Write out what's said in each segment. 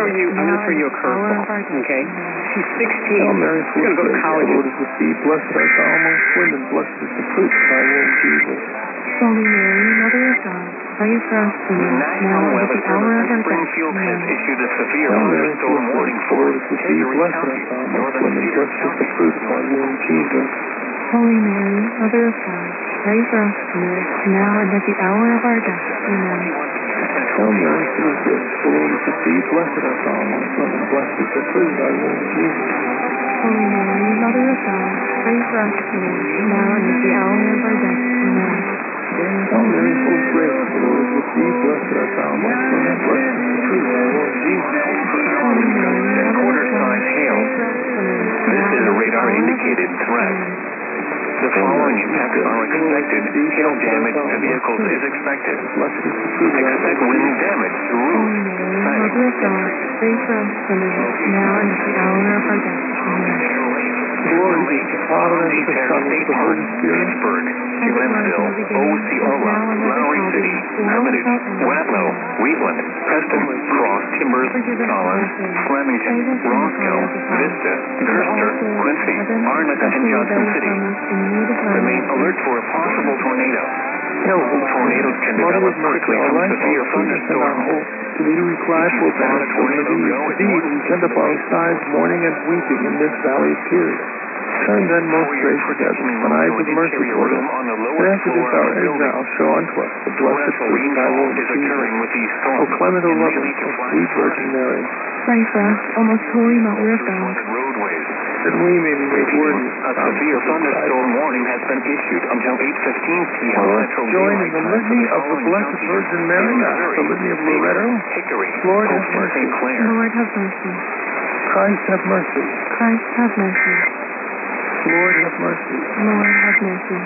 throw you a curveball, okay? She's 16. She's going to go to college. Lord is with thee, blessed art thou amongst women, blessed is the fruit of thy womb, Jesus. Holy Mary, Mother of God, pray for us sinners, now and at the hour of our death. Springfield has issued a severe thunderstorm warning for Lord is with thee, blessed art thou amongst women, blessed is the fruit of thy womb, Jesus. Holy Mary, Mother of God, pray for us sinners, now and at the hour of our death. Amen. Hail Mary, full of grace, the Lord is with thee, blessed art thou amongst women, blessed is the fruit of thy womb, Jesus. Holy Mary, Mother of God, pray for us sinners, now and at the hour of our death. Amen. Hail Mary, full of grace, the Lord is with thee, blessed art thou amongst women, blessed is the fruit of thy womb, Jesus. Holy Mary, Mother of God, hail. This is a radar-indicated threat. The following impacts are expected. Hail damage to vehicles is expected. Expect wind damage to roofs, Mother of God, pray for us sinners, now and at the hour of our death. Amen. Glory be to the Father, and to the Son, and to the Holy Spirit. Pittsburgh, Glenville, Osceola, Lowry City, Hermitage, Watlow, Wheatland, Preston, Cross, Timbers, Collins, Flemington, Roscoe, Vista, Gerster, Quincy, Arnott, and Johnson City. Remain alert for a possible tornado. Tornadoes can develop quickly from severe thunderstorms. To thee we cry for past tornadoes. To thee we send up our sighs, mourning and weeping in this valley of tears. Turn then, most gracious heaven, thine eyes of mercy toward us, and after this our exile, show unto us the blessed fruit of thy womb, Jesus. O clement, O loving, O sweet Virgin Mary, pray for us, O most holy Mother of God, that we may be made worthy. A severe thunderstorm warning has been issued until 8:15 p.m. Let's join in the litany of the Blessed Virgin Mary, the litany of Loretto. Hickory, Lord have mercy. Lord have mercy. Christ have mercy. Christ have mercy. Lord have mercy. Lord have mercy.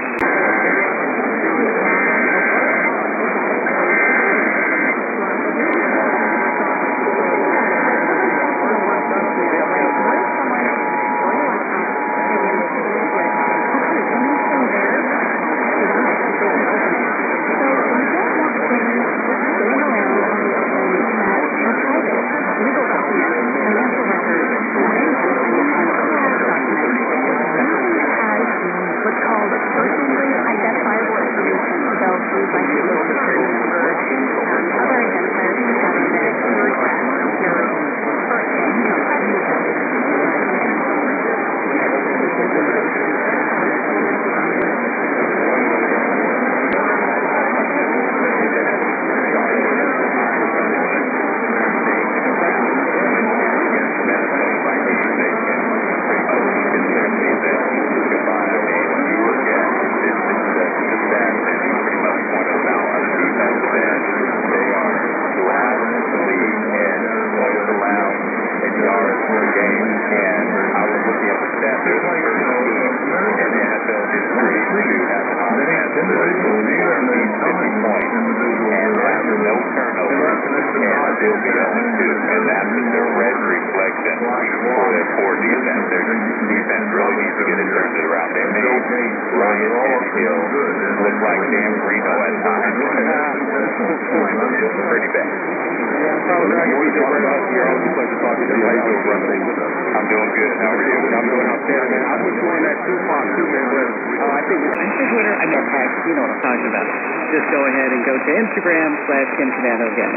I'm doing good. How are you? I'm doing outstanding. I was doing that Tupac too, man. I think it's Twitter, I meant X, you know what I'm talking about. Just go ahead and go to Instagram/Kim Canado again.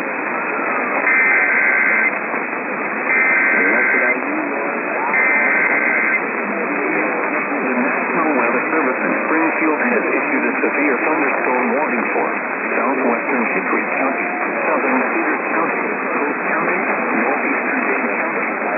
The National Weather Service in Springfield has issued a severe thunderstorm warning for southwestern Hickory County, southern Cedar County, Cook County, northeastern Dane County.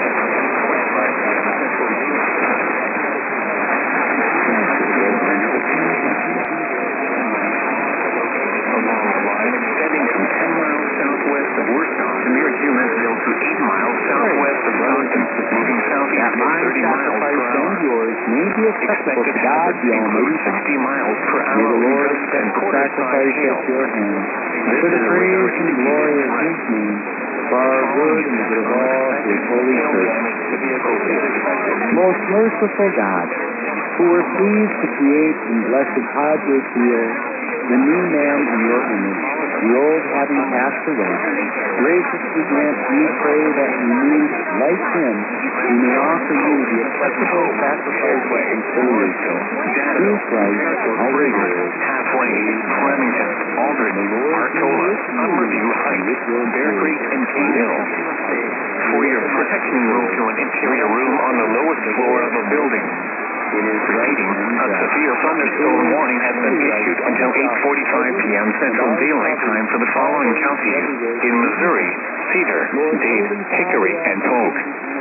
Extending from 10 miles southwest of Worcester near Humansville to 8 miles southwest of Stockton, moving southeast at 30 miles per hour. Yours may be acceptable to God, the Almighty 60 miles per hour. May the Lord accept the sacrifice at your hands, for the praise and glory of His name, for our good and the good of all His holy church. Most merciful God, who were pleased to create in blessed Padre Pio the new man in your image, the old having passed away. Graciously grant, we pray, that renewed like him, we may offer you the acceptable sacrifice of conciliation. Through Christ, our Lord. Halfway, Flemington, Aldridge, Artola, Unreview Heights, Bear Creek, and Cahill. For your protection, move to an interior room on the lowest floor of a building. Repeating, a severe thunderstorm warning has been issued until 8:45 p.m. Central Daylight Time for the following counties: in Missouri, Cedar, Dade, Hickory, and Polk.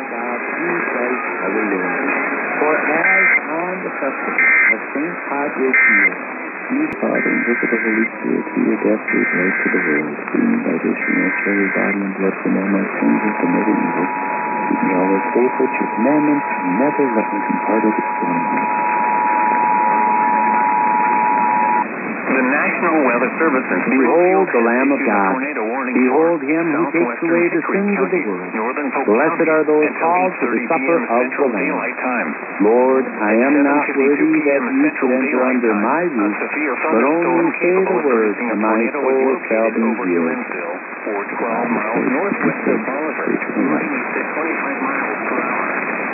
For as on the festival of St. Padre's Field, you, Father, and look of the Holy Spirit, who your death gave life to the world, being by this you may show your body and blood from all my sins and from every evil. Keep me always faithful to your commandments, and never let me depart of the commandments. The National Weather Service and Behold the Lamb of God. Behold him who takes away the sins of the world. Blessed are those called to the supper of the Lamb. Lord, I am not worthy that you should enter under my roof, but only say the word, and my soul shall be healed. Or 12 miles northwest of Bolivar, winds at 25 miles per hour.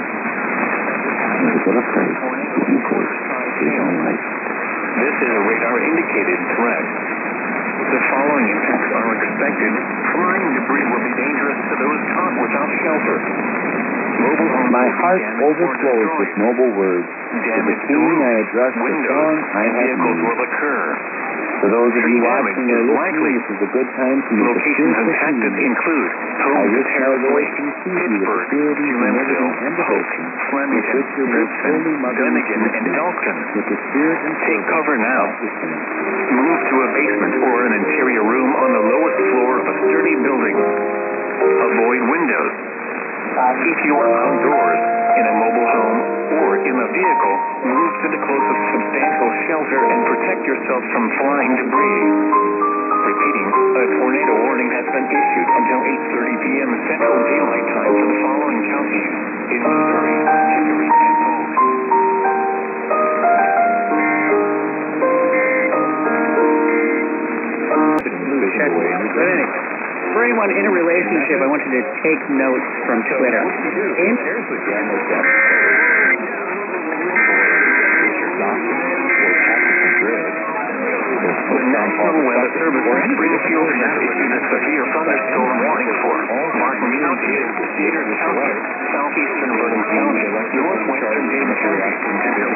This is a radar-indicated threat. The following impacts are expected. Flying debris will be dangerous to those caught without shelter. My heart overflows with noble words. To the King I address the song I have made. Will occur. For those of you watching or listening, this is a good time to make a Locations spiritual impacted communion. include I homes wish at our Harris Lord Lake, to receive you with Pittsburgh, purity, humility, Humansville, and Polk, devotion, Flemington, with which your most Ripson, holy mother Dunnigan, receives and you, Elkton. with the spirit and Take fervor cover now. of the saints. Move to a basement or an interior room on the lowest floor of a sturdy building. Avoid windows. If you are outdoors, in a mobile home, or in a vehicle, move to the closest substantial shelter and protect yourself from flying debris. Repeating, a tornado warning has been issued until 8:30 p.m. Central Daylight Time for the following counties: in Missouri, Hickory, and Polk. For anyone in a relationship, I want you to take notes from Twitter. The National Weather Service in Springfield has issued a severe thunderstorm warning for Martin County, Cedar County, southeastern Vernon County, northwestern Dane County, and the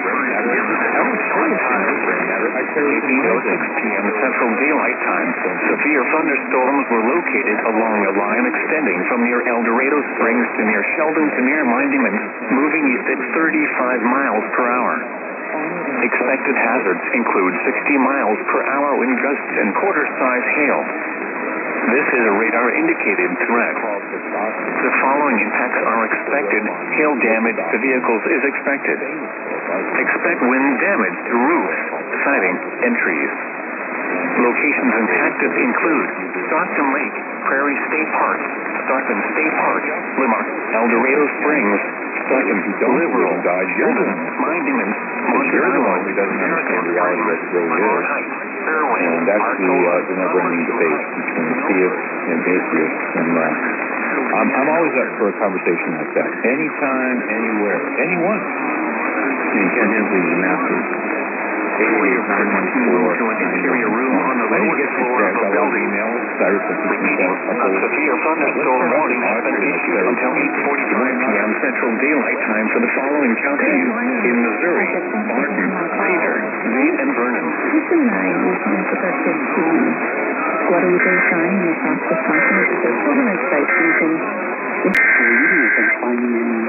at 8:06 p.m. Central Daylight Time. Severe thunderstorms were located along a line extending from near El Dorado Springs to near Sheldon to near Monument, moving east at 35 miles per hour. Expected hazards include 60 miles per hour wind gusts and quarter-size hail. This is a radar-indicated threat. The following impacts are expected. Hail damage to vehicles is expected. Expect wind damage to roofs, siding, and trees. Locations impacted include Stockton Lake, Prairie State Park, Stockton State Park, Limar, El Dorado Springs, Stockton, Liberal, Sheldon, Monument, Montreal, doesn't understand the reality that it really is. And that's the never-ending debate between theists and atheists. And I'm always up for a conversation like that. Anytime, anywhere, anyone. You can't handle the masters. For your protection, move to an interior room on the lowest floor of a building. Repeating, a severe thunderstorm warning has been issued until 8:45 p.m. Central Daylight Time for the following counties: in Missouri, Barton, Cedar, Dade, and Vernon. Jason and I recently took our kids to Waterloo Bay Shrine in South Wisconsin, which is a pilgrimage site so you can Finding any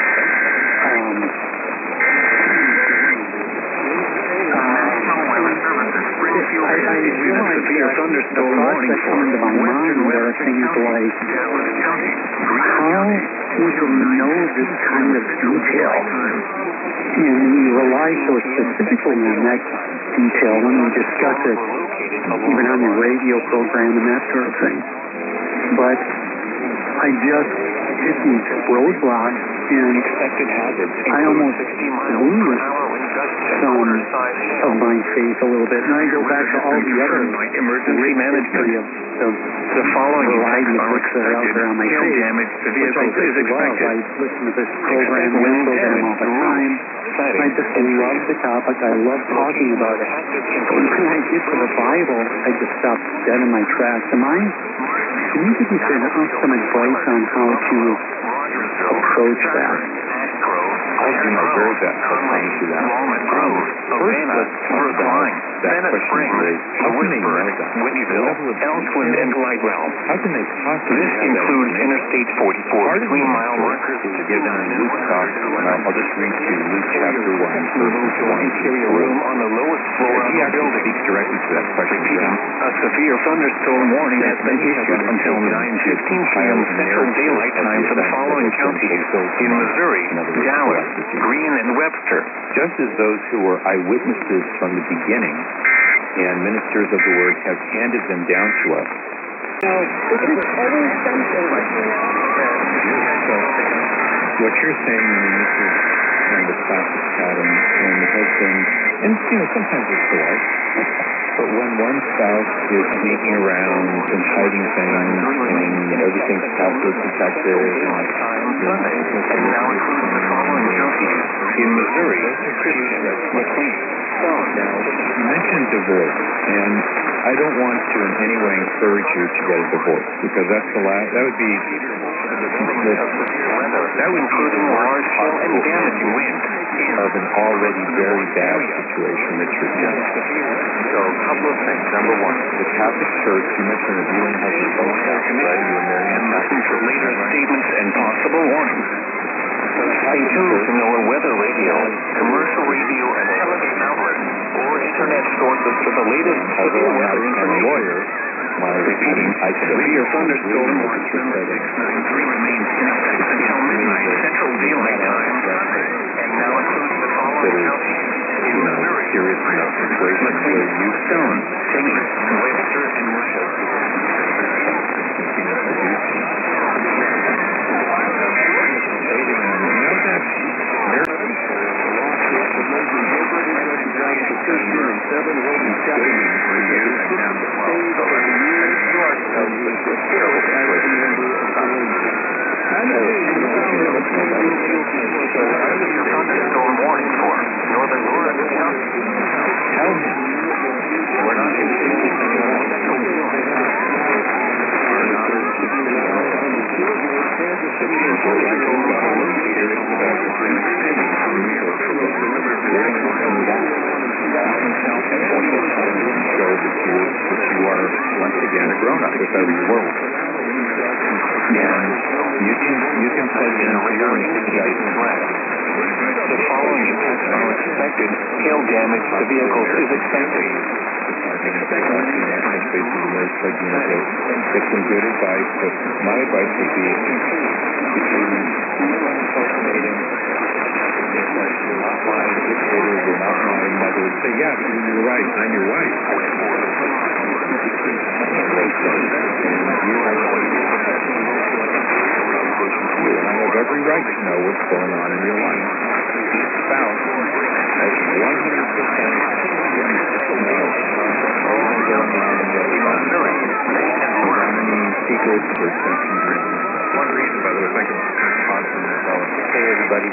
I realize severe thunderstorm warning for western Western County, Dallas County, how would you know this kind of detail? And we rely so specifically on that detail when we discuss it, even on the radio program and that sort of thing. But I just hit these roadblocks and expected hazards I almost 60 miles lose per hour wind gusts and of my faith a little bit. And I go back to all the other emergency management. The following variety of books that are out there on my hail faith, damage to which I vehicles is just love. expected. I listen to this program all the time. I just love the topic. I love talking about it. When I get to the Bible, I just stop dead in my tracks. Can you give me some advice on how to approach that? I'll do my very best. I promise you that. First, let's talk about that question you raised. How can they know that? Whitneyville, Elkwood, and Glidewell. How can they possibly This includes Interstate 44 between mile markers is given in Luke talk, and I'll just read to you Luke chapter 1, verses 1 through 3. room on the lowest floor of He the actually building. speaks directly to that question. Repeating, a severe thunderstorm warning has been issued until 9:15 p.m. Central Daylight Time for the following counties in Missouri, Dallas, Greene, and Webster. Just as those who were eyewitnesses from the beginning and ministers of the word have handed them down to us. This is always something. So what you're saying, I mean, this is kind of a classic pattern when the husband, and sometimes it's the wife, but when one spouse is sneaking around and hiding things and everything's password protected And now includes the following counties in Missouri, Christian, McLean. Now, you mentioned divorce, and I don't want to in any way encourage you to get a divorce, because that would be including large hail and damaging wind of an already very bad situation that you're in. So, a couple of things. Number one, the Catholic Church, you mentioned that you and your husband both Catholic, right? You and Mary and listen for later statements and possible warnings. Stay tuned to NOAA Weather Radio, commercial radio, and television outlets, or internet sources for the latest severe weather information. Repeating, severe thunderstorm warning number 693 remains in effect until midnight Central Daylight Time, and now includes the following counties in Missouri, serious enough situation McLean, where you Stone, Tingler, Webster, and Russell. Thunderstorm warning for northern Florida County. Tell him we're not continuing you are once again a grown-up if ever you were. And you can plug in a warning to the ice flag. The following impacts are expected. Hail damage to vehicles is expected. Get some good advice, but my advice would be if you're not my dictator, you're not my mother, say, yeah, you're right, I'm your wife. And I have every right to know what's going on in your life. Each spouse has 100% know what's going on in your life. How many secrets or something? One reason, by the way, if I can pause for a minute. Hey, everybody.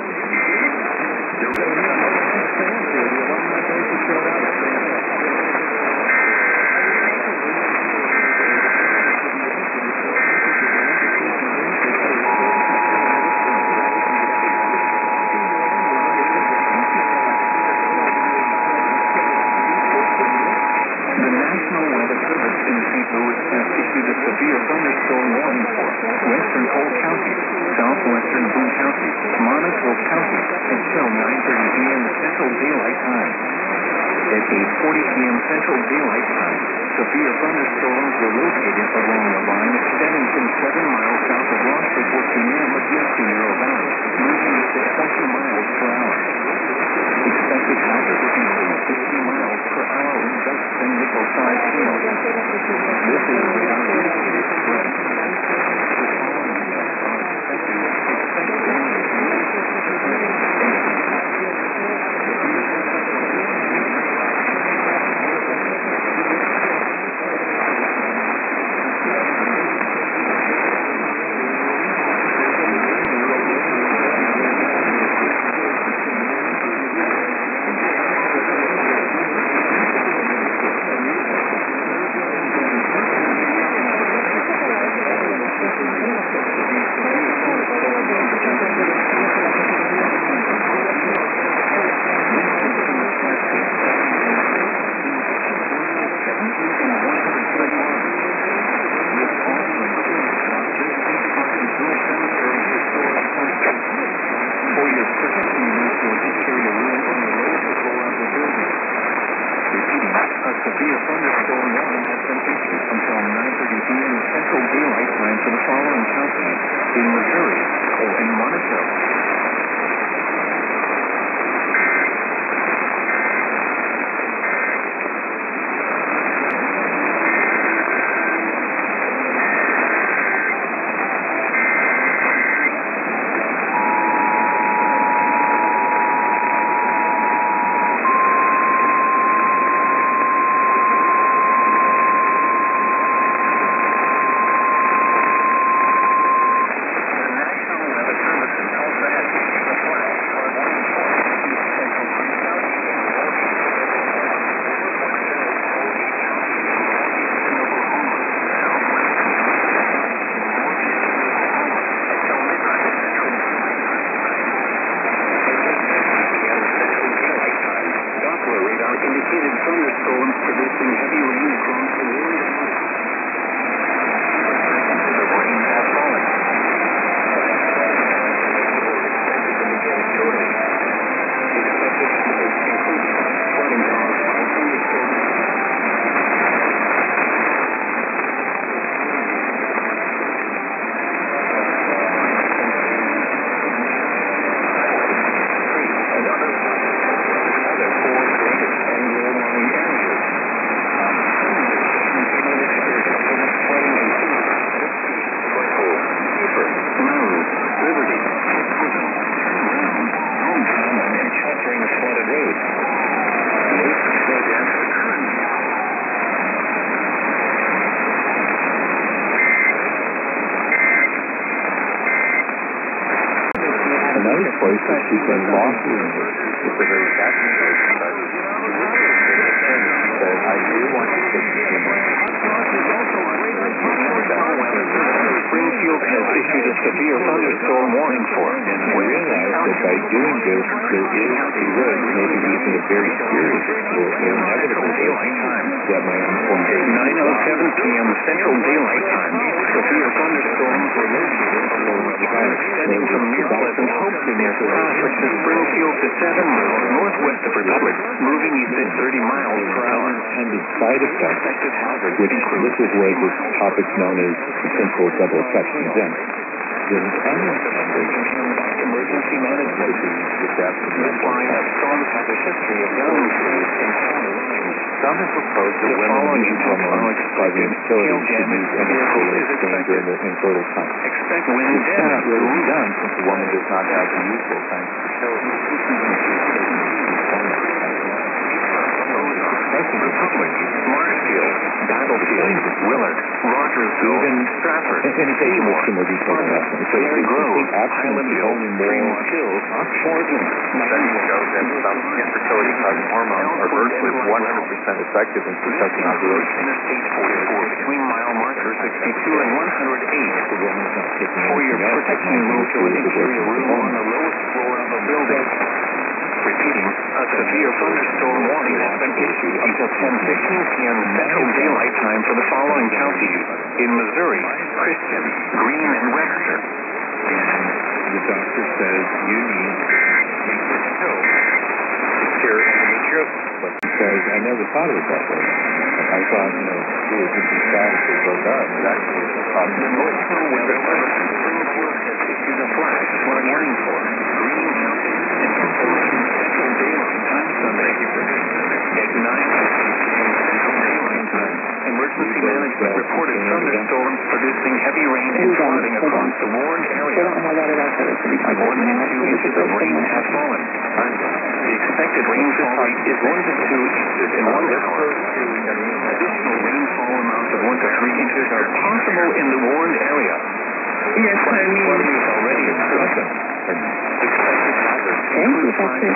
Severe thunderstorm warning for western Polk County, southwestern Boone County, Monmouth County until 9:30 p.m. Central Daylight Time. At 8:40 p.m. Central Daylight Time, severe thunderstorms were located along the line extending from 7 miles south of Rockford Virginia of the Escondido Valley, moving at 20 miles per hour. Expected velocity of 60 miles per hour in dust and nickel-sized hail. This is without indicated spread. in Missouri and Monticello. Indicated thunderstorms producing heavy rain across the world. The rain has fallen. Begin shortly. Expected hazards include flooding caused by thunderstorms. Another place that she's been lost in is a very fascinating place. But I do want to take you to Springfield has issued a severe thunderstorm warning for it. I realize that by doing this, there is a risk, maybe even a very serious or inevitable risk, that my unformed 9:07 p.m. Central Daylight Time. Severe thunderstorms were located along the coast, extending from near Pleasant Hope to near Stafford to Springfield to 7 miles northwest of Republic, moving east at 30 miles per hour. Unintended side effects, which this is where this topic's known as potential double effect presents. The unintended emergency management this line of storms has a history of downgrades and counter rains. Some have proposed that women following use intense hormones causing hail utilities should damage use to vehicles is energy expected. during the infertile time. Expect wind This cannot damage. really be done since the woman does not have the usual time for fertility. Republic, Marshfield, Battlefield, Willard, Rogersville, Stratford, Seymour, Prairie Grove, Highlandville, Fremont Hills, Portland. Studies show that some infertility-causing hormones are virtually 100% effective in protecting ovulation. Interstate 44 between mile marker 62 and 108. The woman's not taking For your anything else. protection, move to an interior room on the lowest floor of a building. Repeating, a severe thunderstorm warning has been issued until 10:15 p.m. Central Daylight Time for the following counties: in Missouri, Christian, Greene, and Webster. And the doctor says you need to take this pill to cure endometriosis. But he says, I never thought of it that way. I thought, it was just as bad as it broke up. It actually was a problem. The National Weather Service Springfield has issued a flash flood warning for Greene County and Central Daylight Time Sunday. At 9:15 p.m. Central Daylight Time, emergency management reported thunderstorms producing heavy rain and flooding across the warned area. More than 2 inches of rain has fallen. The expected rainfall rate is 1 to 2 inches in 1 hour. Additional rainfall amounts of 1 to 3 inches are possible in the warned area. Yes, Flash flooding is already occurring. Expected hazards include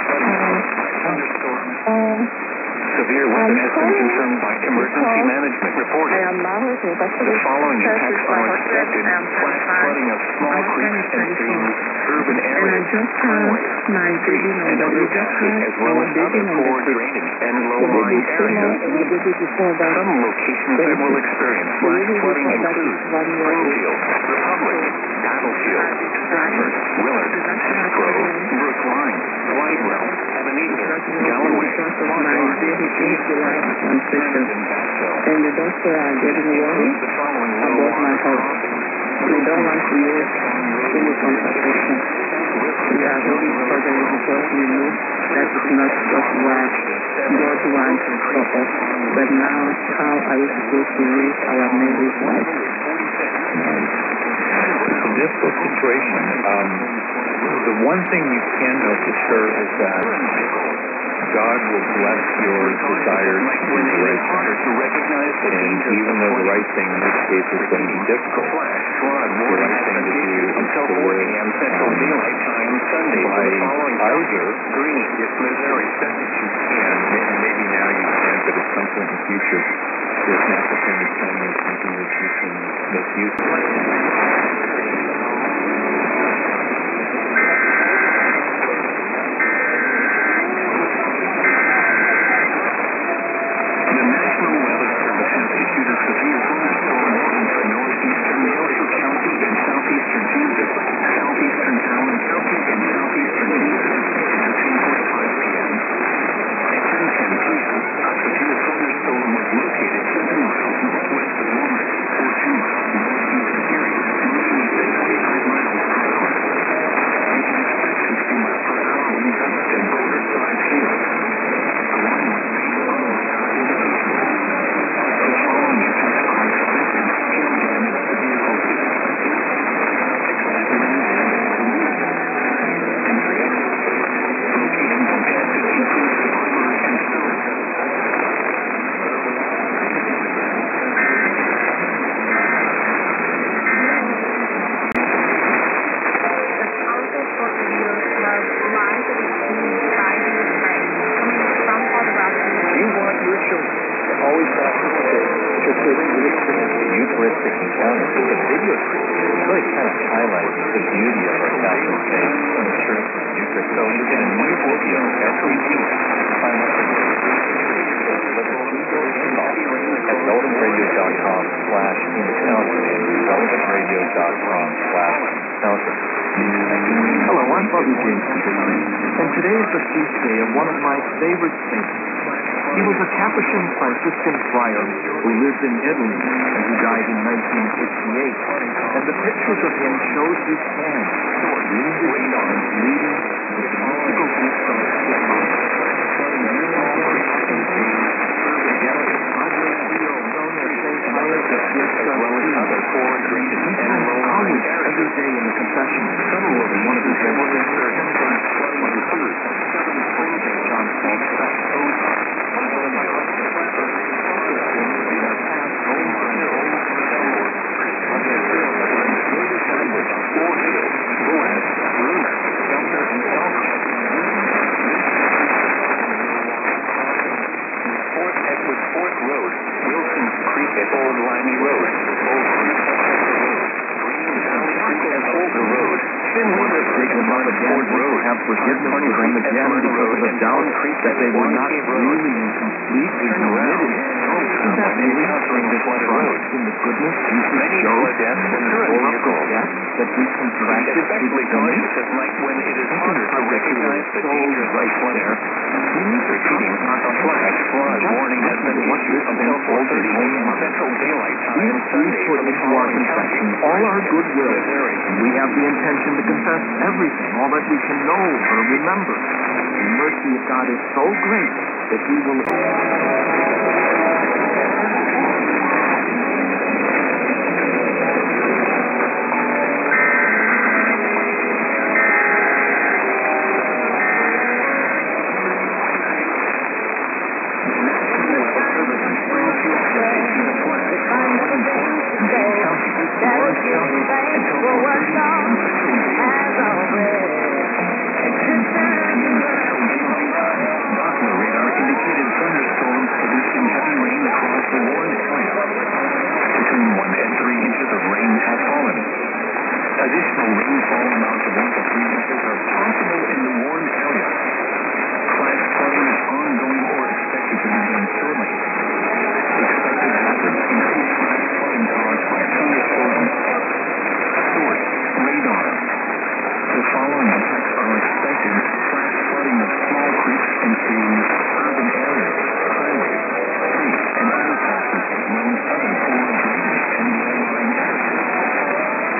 thunderstorms. Severe weather has been confirmed by emergency management reporting. The following impacts are expected: flash flooding of small creeks and streams, urban areas, highways, streets, and other passes, as well as other poor drainage and low-lying areas. Some locations that will experience flash flooding include Springfield, Republic, Battlefield, Stratford, Willard, Grove, Brookline, Whitewell, Ebenezer, Galloway, Monroe, and the doctor are getting worried about my health. We don't want to use any contraception. We are ready for the result we know that is not just what God wants for us, but now how are we supposed to live our marriage life? It's a difficult situation. The one thing you can know for sure is that God will bless your desires to do the right thing. And even though the right thing in this case is going to be difficult, the right thing to do is to live by either, if to the extent that you can, maybe now you can't, but at some point in the future, there's an opportunity coming or something that you can make use of. Hello, I'm Bobby James, and today is the feast day of one of my favorite saints. He was a Capuchin Franciscan friar who lived in Italy and who died in 1968. And the pictures of him showed his hands, leading the mystical gifts of every day in the confessional. One of his John Fourth Road, Wilson's Creek at Old Limey Road, have forgiveness for them again because of the doubt that they were not really and completely committed. That may not bring this trust in the goodness Jesus showed and the horrible death that we contracted through the cautious at night when it is harder to recognize the dangers right there. Repeating flood warning has been issued until 4:30 a.m. Central Daylight Time Sunday put into our confession all our goodwill, and we have the intention to confess everything, all that we can know or remember. The mercy of God is so great that He will... Additional rainfall amounts of 1 to 3 inches are possible in the Warren area. Flash flooding is ongoing or expected to begin shortly. Expected hazards include flash flooding caused by thunderstorms. Source: radar. The following effects are expected: flash flooding of small creeks and streams, urban areas, highways, streets, and underpasses, running southern or drainage and low-lying areas.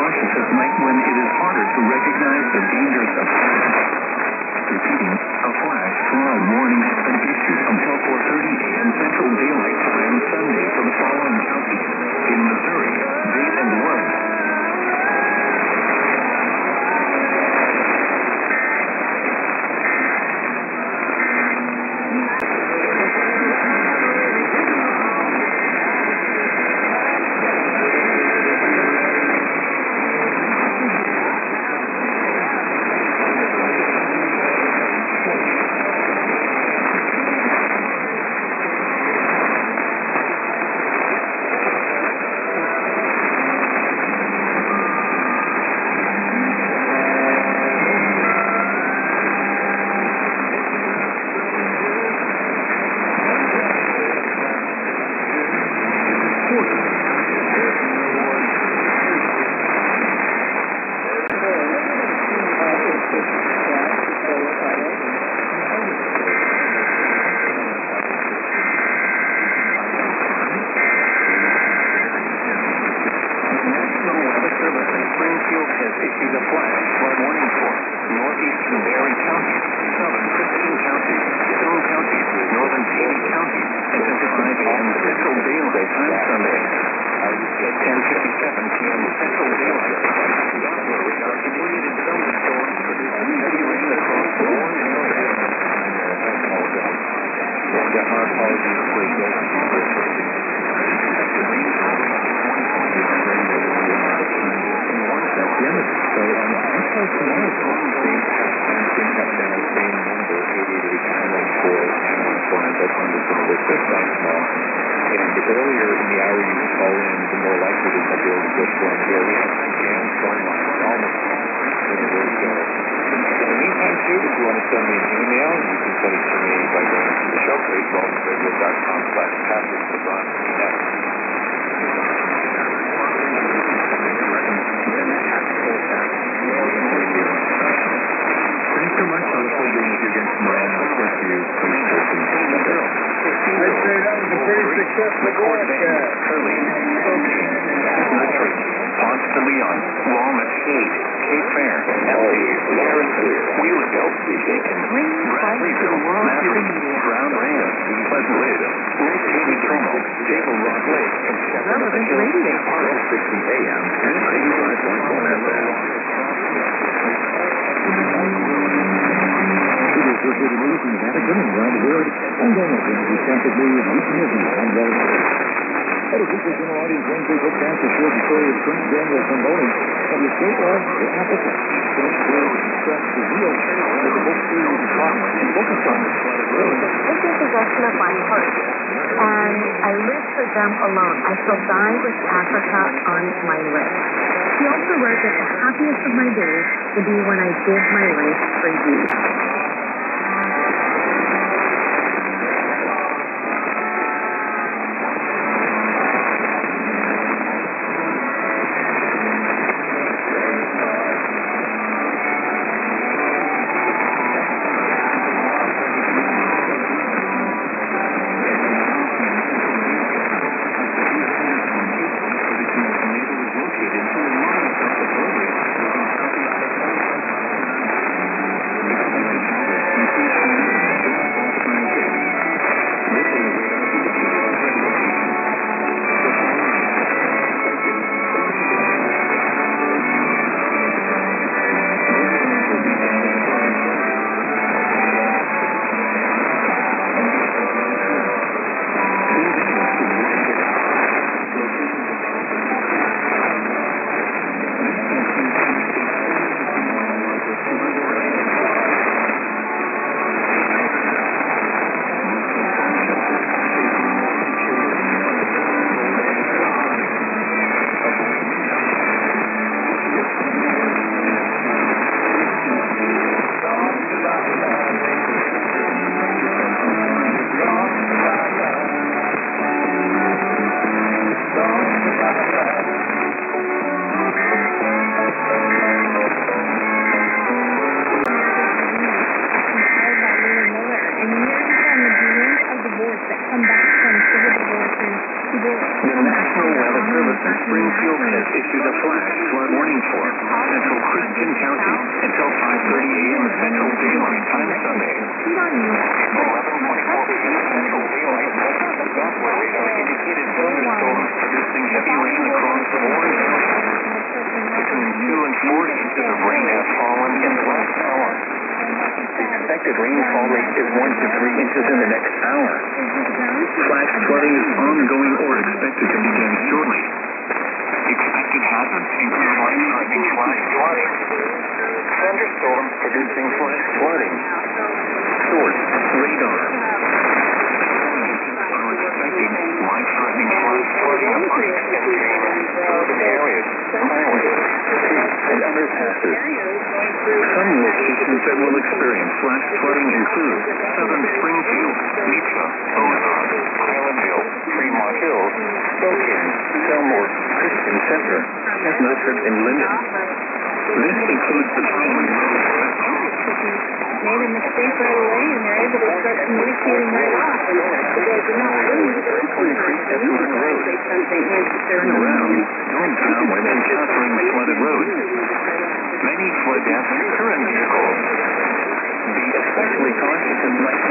cautious at night when it is harder to recognize the dangers of flashes. Repeating, a flash flood warning has been issued until 4:30 a.m. Central Daylight Time Sunday for the following counties. In Missouri, Dade and Woods. Service in Springfield has issued a flash flood warning for Central Christian County until 5:30 a.m. Central Daylight Time Sunday. 11:24 p.m. Central Daylight Time. Doppler radar indicated thunderstorms producing heavy rain across the Warren area. Between 2 and 4 inches of rain have fallen in the last hour. The expected rainfall rate is 1 to 3 inches in the next hour. Flash flooding is ongoing or expected to begin shortly. Expected hazards include life-threatening flash flooding. Thunderstorms producing flash flooding. Source, radar. Are expected life-threatening flash flooding of creeks and streams, urban areas, highways, streets, and underpasses. Some locations that will experience flash flooding include southern Springfield, Meacham, Ozark, Highlandville, Fremont Hills, Spokane, Selmore, Christian Center, Milford, and Linden. This includes the following roads. Made a mistake right away, and they're able to start communicating right off. Turn around. Don't drown when encountering flooded roads. Many flood deaths occur in vehicles. Be especially cautious in night.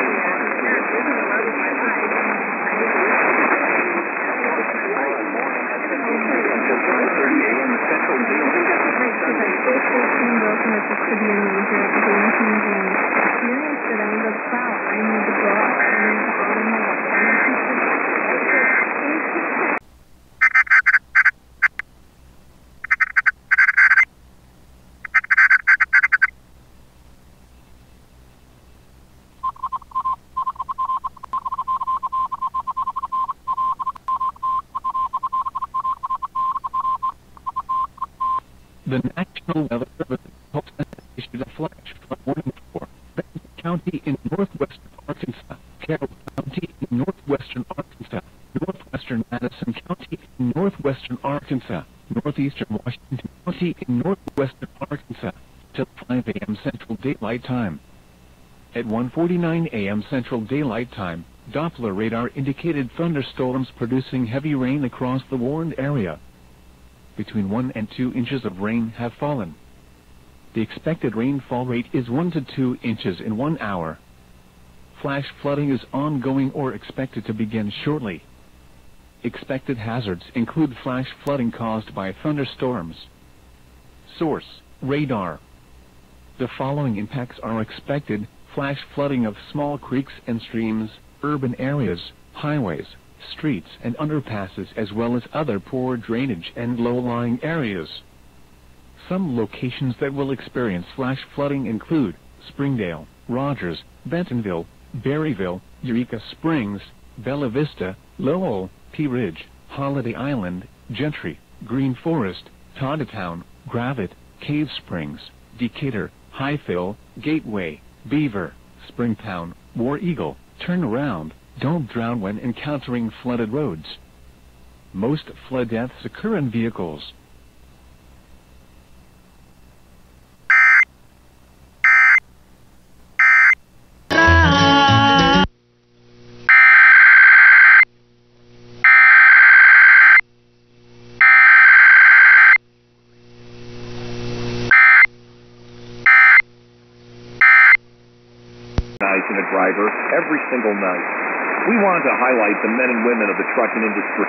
Until 5:30 a.m. Central Daylight Time. The National Weather Service has issued a flash flood warning for Benton County in northwestern Arkansas, Carroll County in northwestern Arkansas, northwestern Madison County in northwestern Arkansas, northeastern Washington County in northwestern Arkansas, till 5 a.m. Central Daylight Time. At 1:49 a.m. Central Daylight Time, Doppler radar indicated thunderstorms producing heavy rain across the warned area. Between 1 and 2 inches of rain have fallen. The expected rainfall rate is 1 to 2 inches in 1 hour. Flash flooding is ongoing or expected to begin shortly. Expected hazards include flash flooding caused by thunderstorms. Source, radar. The following impacts are expected: flash flooding of small creeks and streams, urban areas, highways, streets and underpasses, as well as other poor drainage and low-lying areas. Some locations that will experience flash flooding include Springdale, Rogers, Bentonville, Berryville, Eureka Springs, Bella Vista, Lowell, Pea Ridge, Holiday Island, Gentry, Green Forest, Toddatown, Gravette, Cave Springs, Decatur, Highfill, Gateway, Beaver, Springtown, War Eagle. Turn around. Don't drown when encountering flooded roads. Most flood deaths occur in vehicles. And a driver every single night. We wanted to highlight the men and women of the trucking industry.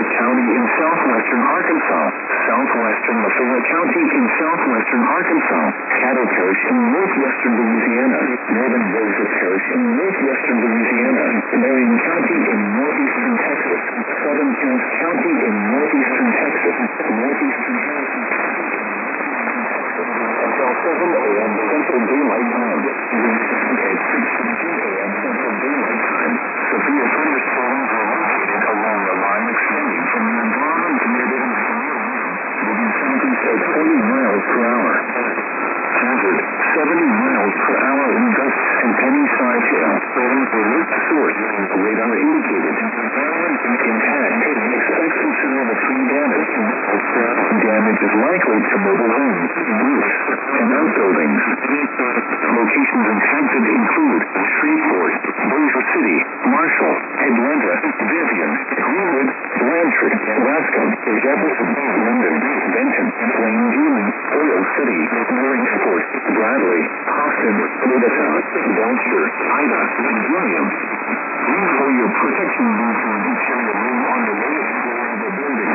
County in southwestern Arkansas, southwestern Lafayette County in southwestern Arkansas, Caddo Parish in northwestern Louisiana, northern Joseph Parish in northwestern Louisiana, Marion County in northeastern Texas, southern Kent County in northeastern Texas, northeastern until 7 a.m. Central Daylight Time. At 6:15 a.m. Central Daylight Time, severe thunderstorms were located along the line extending from Membrana to near the moving southeast at 40 miles per hour. Hazard, 70 miles per hour in gusts and penny-sized hail. Storms were lit to source. Radar indicated. Impact. Expect considerable tree damage. Damage is likely to mobile homes, roofs, and outbuildings. Locations impacted include Shreveport, Bossier City, Marshall, Atlanta, Vivian, Greenwood, Blanchard, Wascom, Jefferson, London, Benton, Plain Dealing, Oil City, Warringsport, Bradley, Austin, Middletown, Belcher, Ida, and William. Please for your protection boots and carry a room on the lowest floor of the building.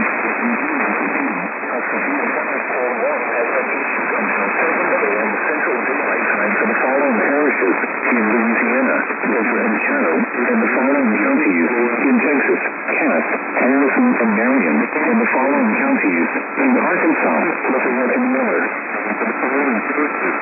A severe thunderstorm warning has been issued until 7 a.m. Central Daylight Time for the following parishes in Louisiana, Desert and Channel, and the following counties in Texas, Cass, Harrison, and Marion, and the following counties in Arkansas, Lafayette, and Miller. The following parishes.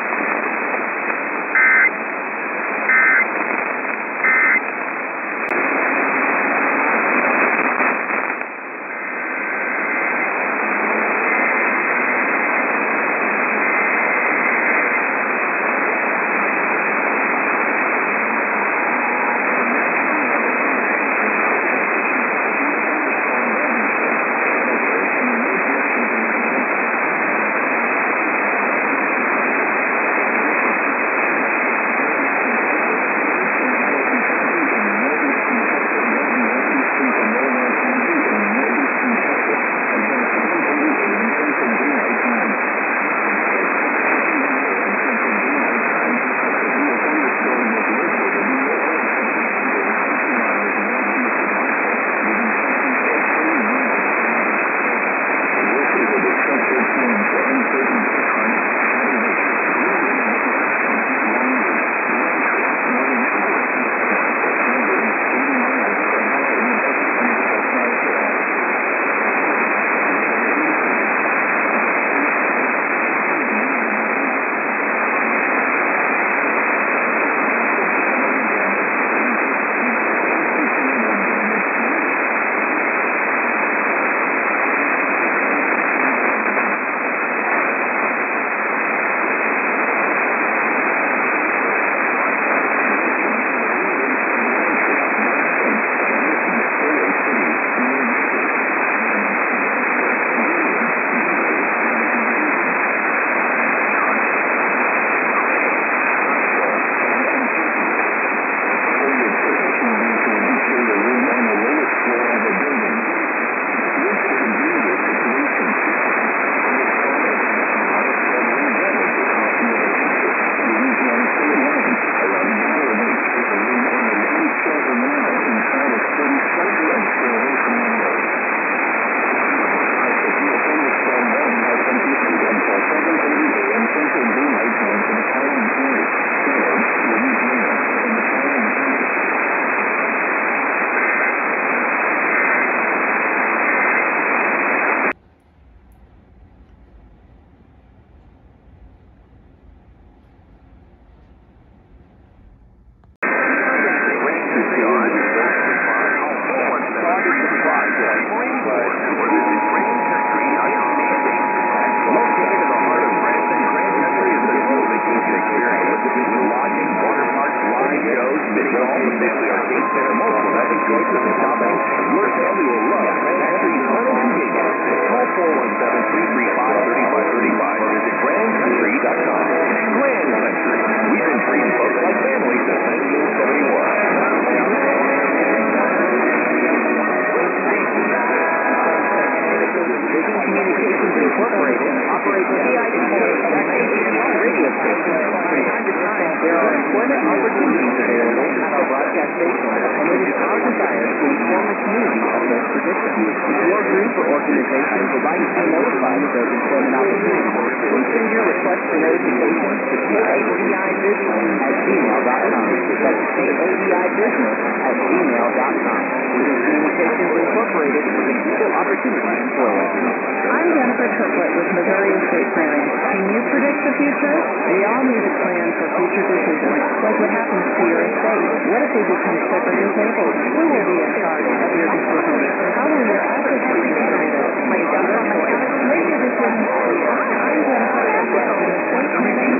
broadcast station, and it is our desire to inform the community of the traditions Your group or organization would like to be notified of those employment opportunities, please send your request for notification to caeibusiness@gmail.com. That's caeibusiness@gmail.com. Communications Incorporated is an equal opportunity employer. I'm Jennifer Triplett with Missouri Estate Planning. Can you predict the future? We all need to plan for future decisions, like what happens to your estate. What if we become sick or disabled? Who will be in charge of your decisions? How will your assets be distributed? Make your decisions for you. I'm Jennifer Triplett with Estate Planning.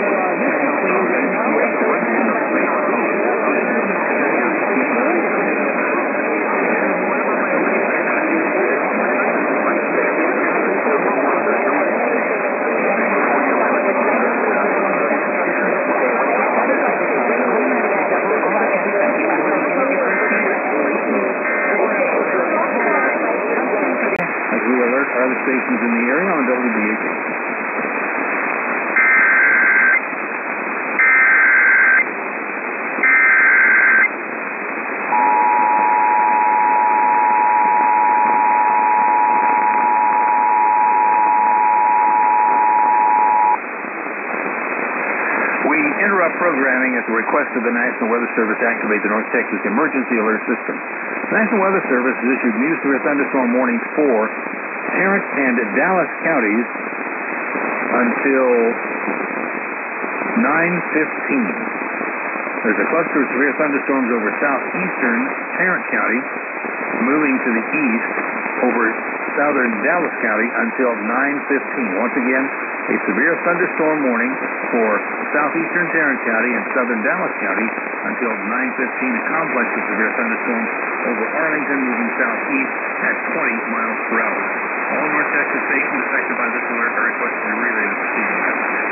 We alert other stations in the area on WBAK. We interrupt programming at the request of the National Weather Service to activate the North Texas Emergency Alert System. The National Weather Service has issued new severe thunderstorm warnings for Tarrant and Dallas counties until 9:15. There's a cluster of severe thunderstorms over southeastern Tarrant County, moving to the east over southern Dallas County until 9:15. Once again, a severe thunderstorm warning for southeastern Tarrant County and southern Dallas County until 9:15. A complex of severe thunderstorms over Arlington, moving southeast at 20 miles per hour. All North Texas stations affected by this alert are requested to relay the preceding messages.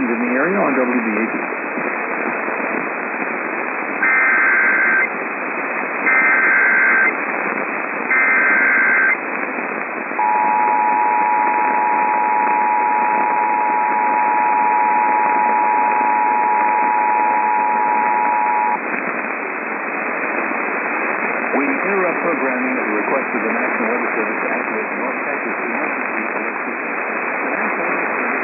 conditions in the area on WBAB. We interrupt programming at the request of the National Weather Service to activate the North Texas Emergency Alert System. The National Weather Service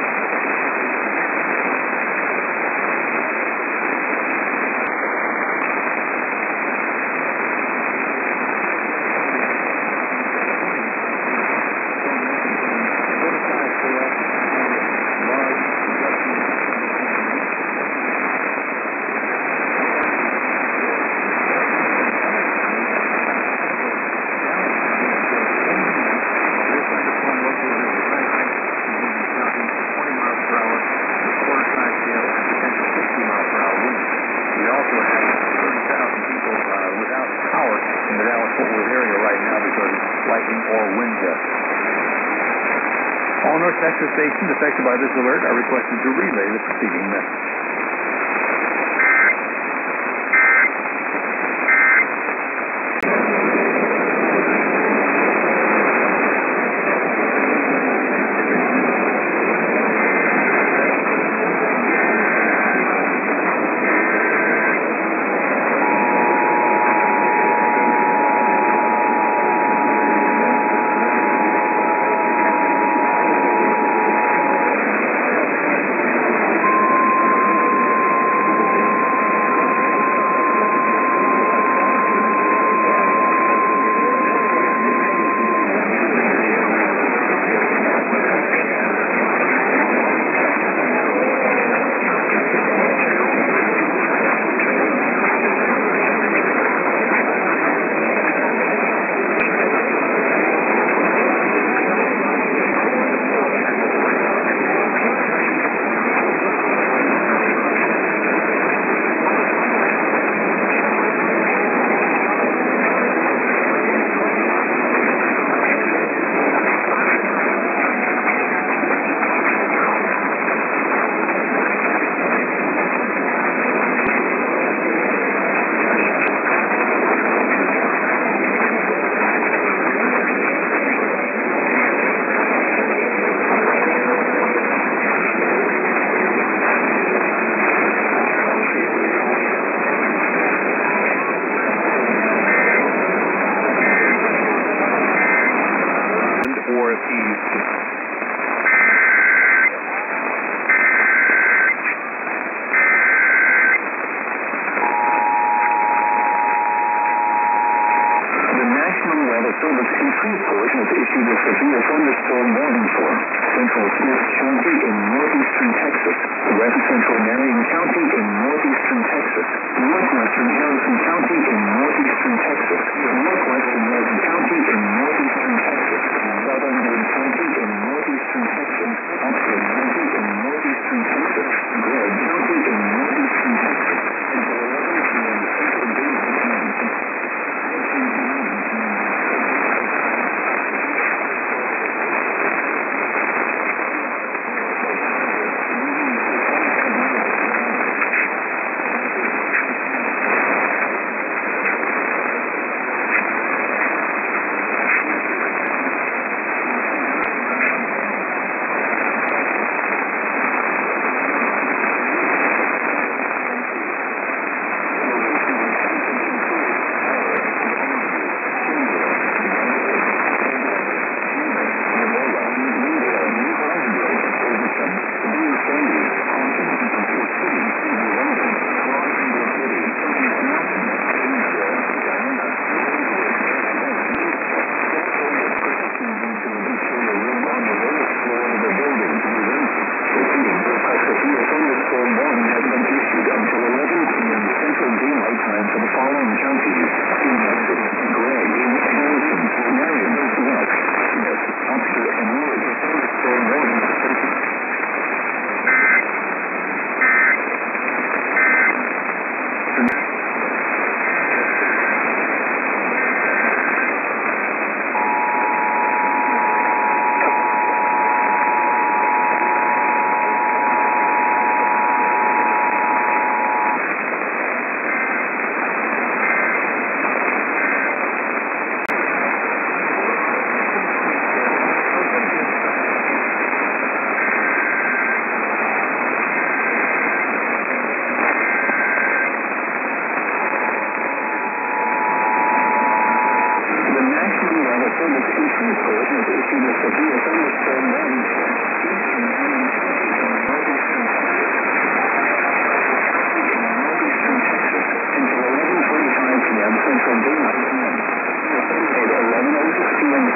all North Texas stations affected by this alert are requested to relay the preceding message. Weather Service in Shreveport has issued a severe thunderstorm warning for central Smith County in northeastern Texas, west central Marion County in northeastern Texas, northwestern Harrison County in northeastern Texas, northwestern Morgan County in northeastern Texas, southern Wood County in northeastern Texas, Oxford County in northeastern Texas, Gregg County in northeastern Texas, and 11 p.m. Central Daylight Time.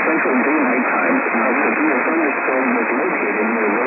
Central Daylight Time, a severe thunderstorm was located near